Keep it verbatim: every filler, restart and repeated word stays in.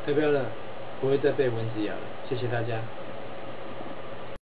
太漂亮了，不会再被蚊子咬了，谢谢大家。